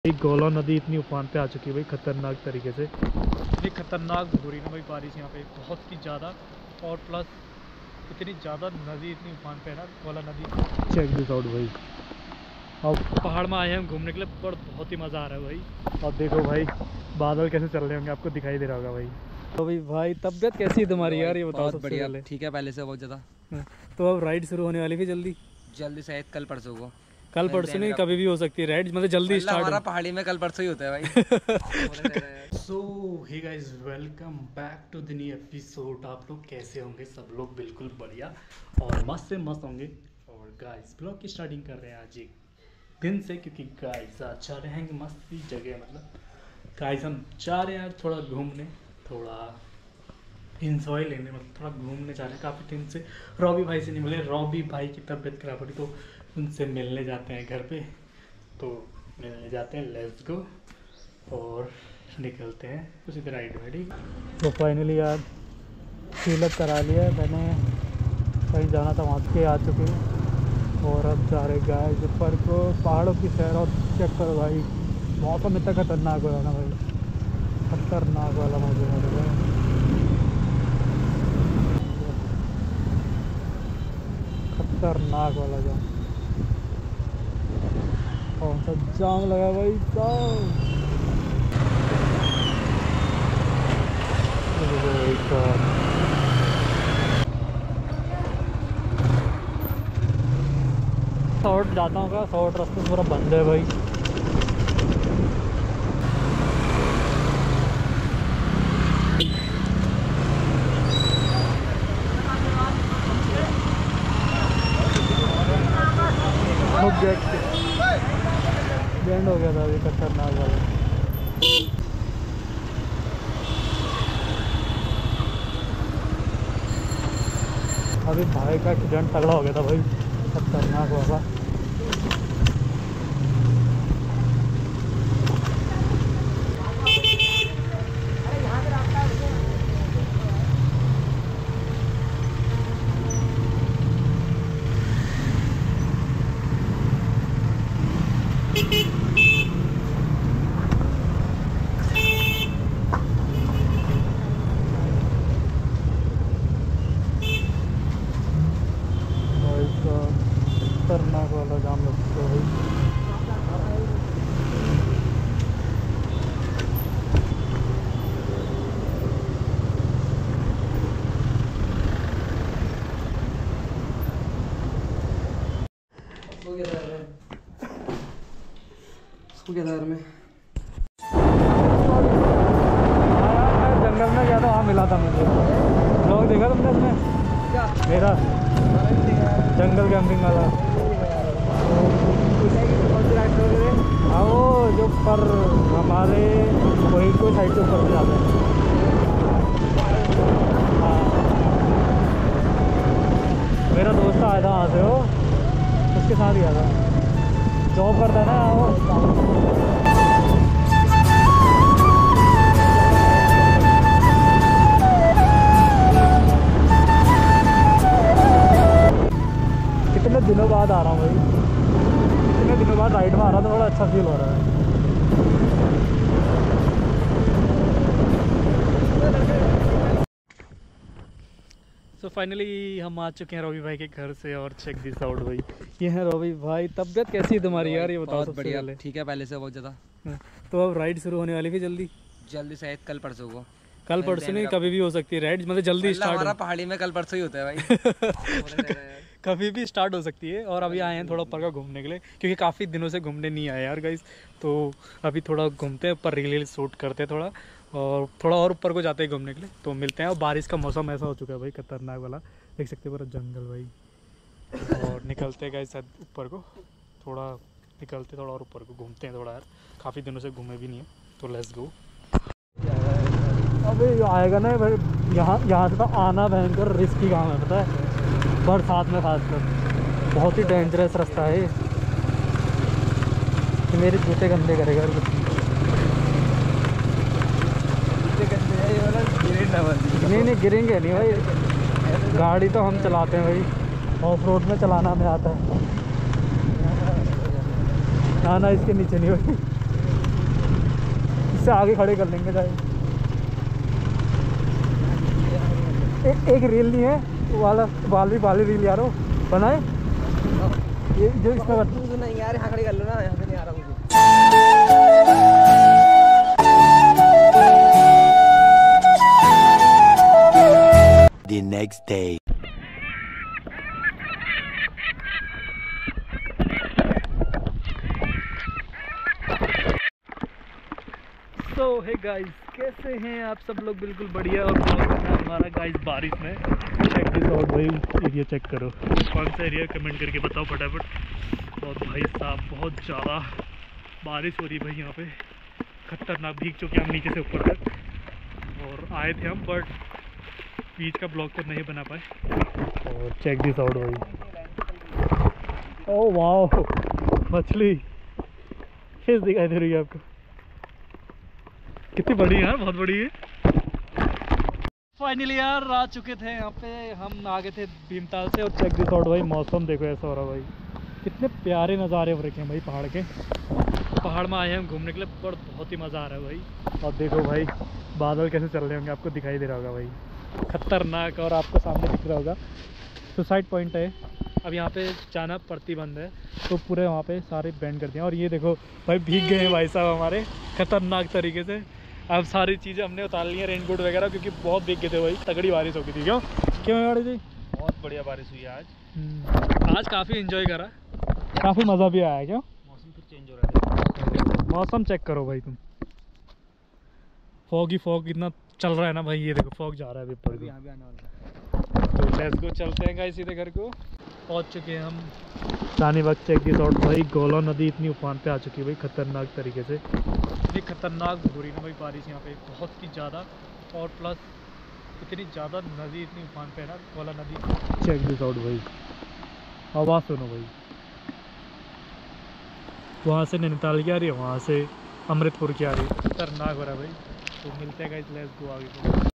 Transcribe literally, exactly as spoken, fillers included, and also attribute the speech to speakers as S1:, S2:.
S1: भाई गोला नदी इतनी उफान पे आ चुकी है भाई, खतरनाक तरीके से। इतनी खतरनाक हो रही है ना भाई बारिश यहाँ पे बहुत ही ज़्यादा, और प्लस इतनी ज़्यादा नदी इतनी उफान पे है ना गोला नदी। चेक दिस आउट भाई, अब पहाड़ में आए हैं हम घूमने के लिए, पर बहुत ही मज़ा आ रहा है भाई। और देखो भाई बादल कैसे चल रहे होंगे, आपको दिखाई दे रहा होगा भाई। तो भाई भाई तबीयत कैसी है तुम्हारी यार, ये बताओ।
S2: बहुत बढ़िया, ठीक है पहले से बहुत ज़्यादा।
S1: तो अब राइड शुरू होने वाली थी जल्दी
S2: जल्दी शायद कल परसों को।
S1: कल परसों नहीं, कभी भी हो सकती है राइड, मतलब जल्दी स्टार्ट।
S2: हमारा पहाड़ी में कल परसों ही होता है भाई।
S1: So hey guys, welcome back to the new episode. आप लोग कैसे होंगे? सब लोग बिल्कुल बढ़िया और मस्त से मस्त होंगे। और गाइस ब्लॉग की स्टार्टिंग कर रहे हैं आज एक दिन से, क्योंकि गाइस आज जा रहे हैं मस्त सी जगह। मतलब गाइस हम जा रहे हैं थोड़ा घूमने, थोड़ा इंजॉय लेने, मतलब थोड़ा घूमने जा रहे हैं। काफ़ी दिन से रॉबी भाई से नहीं मिले, रॉबी भाई की तबीयत खराब हो रही, तो उनसे मिलने जाते हैं घर पे। तो मिलने जाते हैं, लेट्स गो, और निकलते हैं उसी तरह राइड में। ठीक, तो फाइनली यार सीलत करा लिया है मैंने, कहीं जाना था वहाँ के आ चुके हैं। और अब जा रहे गाइस ऊपर को पहाड़ों की सैर। और चेक करो भाई, मौसम इतना खतरनाक हो रहा है ना भाई, खतरनाक वाला मौसम हो रहा है, खतरनाक वाला जाम। कौन सा जाम लगा भाई साहब, शॉर्ट जाता हूँ क्या, शॉर्ट रास्ते पूरा बंद है भाई। बैंड हो गया था अभी, खतरनाक वाला। अभी भाई का एक्सीडेंट तगड़ा हो गया था भाई, खतरनाक होगा। खतरनाक वाला जाम लगता है भाई।
S2: उसको क्या था में
S1: जंगल में गया था, वहाँ मिला था मुझे। लोग देखा तुमने इसमें क्या मेरा जंगल कैंपिंग वाला? हाँ वो जो पर हमारे वही कोई साइड से ऊपर से जाते हैं। हाँ मेरा दोस्त आया था वहाँ से, वो उसके साथ गया था, जॉब करता है ना वो। कितने दिनों बाद आ रहा हूँ भाई, कितने दिनों बाद राइड में आ रहा हूँ, तो बड़ा अच्छा फील हो रहा है। सो so फाइनली हम आ चुके हैं रॉबी भाई के घर से। और चेक दिस आउट भाई, ये है रॉबी भाई। तबीयत कैसी है तुम्हारी यार, ये बताओ।
S2: बहुत बढ़िया, ठीक है पहले से बहुत ज़्यादा।
S1: तो अब राइड शुरू होने वाली थी जल्दी
S2: जल्दी शायद कल परसों को।
S1: कल परसों नहीं, कभी भी हो सकती है राइड, मतलब जल्दी स्टार्ट।
S2: हमारा पहाड़ी में कल परसों ही होता है भाई।
S1: कभी भी स्टार्ट हो सकती है। और अभी आए हैं थोड़ा ऊपर का घूमने के लिए, क्योंकि काफ़ी दिनों से घूमने नहीं आए यार गाइस। तो अभी थोड़ा घूमते हैं, ऊपर रील शूट करते हैं थोड़ा, और थोड़ा और ऊपर को जाते हैं घूमने के लिए। तो मिलते हैं। और बारिश का मौसम ऐसा हो चुका है भाई, खतरनाक वाला, देख सकते हैं पूरा जंगल भाई। और निकलते हैं गाइस ऊपर को, थोड़ा निकलते थोड़ा और ऊपर को घूमते हैं थोड़ा यार, काफ़ी दिनों से घूमे भी नहीं है। तो लेट्स गो। अबे आएगा ना भाई, यहाँ यहाँ से तो आना भयंकर रिस्की काम है, पता है, बरसात में खासकर बहुत ही डेंजरस रास्ता है ये। मेरे जूते गंदे करेगा। नहीं नहीं गिरेंगे नहीं भाई, गाड़ी तो हम चलाते हैं भाई, ऑफ रोड में चलाना हमें आता है। ना ना इसके नीचे नहीं भाई, इससे आगे खड़े कर लेंगे चाहे। एक एक रील नहीं है वो वाला वाली वाली रील यारो बनाए ये जो इसमें बत...
S2: तू नहीं यार यहाँ खड़ी कर लो ना, यहाँ पे नहीं आ रहा मुझे।
S3: The next day.
S1: So hey guys, कैसे हैं आप सब लोग? बिल्कुल बढ़िया। और ब्लॉग करना हमारा गाइस बारिश में। चेक दिस आउट भाई, एरिया चेक करो, कौन सा एरिया कमेंट करके बताओ फटाफट। और भाई साहब बहुत ज़्यादा बारिश हो रही है भाई यहाँ पे, खतरनाक। भीग चुके हम नीचे से ऊपर तक। और आए थे हम बट बीच का ब्लॉग तो नहीं बना पाए। और चेक दिस आउट भाई, ओह वाह, मछली फिश दिखाई दे रही है आपको, कितनी बड़ी है यार, बहुत बड़ी है। फाइनली यार आ चुके थे यहाँ पे, हम आ गए थे भीमताल से। और चेक दिस आउट भाई, मौसम देखो ऐसा हो रहा भाई, कितने प्यारे नज़ारे हो रखे हैं भाई पहाड़ के। पहाड़ में आए हैं हम घूमने के लिए, पर बहुत ही मज़ा आ रहा है भाई। और देखो भाई बादल कैसे चल रहे होंगे, आपको दिखाई दे रहा होगा भाई, खतरनाक। और आपको सामने दिख रहा होगा सुसाइड पॉइंट है। अब यहाँ पे जाना प्रतिबंध है, तो पूरे वहाँ पे सारे बैंड कर दिए। और ये देखो भाई भीग गए हैं भाई साहब हमारे खतरनाक तरीके से। अब सारी चीज़ें हमने उतार ली हैं, रेनकोट वगैरह, क्योंकि बहुत भीग गए थे भाई, तगड़ी बारिश हो गई थी। क्यों क्यों गाड़ी थी?
S2: बहुत बढ़िया बारिश हुई आज।
S1: आज काफ़ी इंजॉय करा, काफ़ी मज़ा भी आया। क्यों?
S2: मौसम फिर चेंज हो रहा है।
S1: मौसम चेक करो भाई तुम, फॉग ही फॉग इतना चल रहा है ना भाई। ये देखो फॉग जा रहा है ऊपर को।
S2: यहाँ भी आने वाला है।
S1: तो लेट्स गो, चलते हैं गाइस सीधे घर को। पहुंच चुके हैं हम Rani Bagh. Check this out भाई, गोला नदी इतनी उफान पे आ चुकी है भाई, खतरनाक तरीके से। इतनी खतरनाक हो रही ना भाई बारिश यहाँ पे, बहुत ही ज़्यादा। और प्लस इतनी ज़्यादा नदी इतनी उफान पे है ना, गोला नदी। चेक दिस आउट भाई, आवाज़ सुनो भाई, वहाँ से नैनीताल की आ रही है, वहाँ से अमृतपुर की आ रही है, खतरनाक हो रहा है भाई। तो मिलते हैं गाइस, लेट्स गो आगे।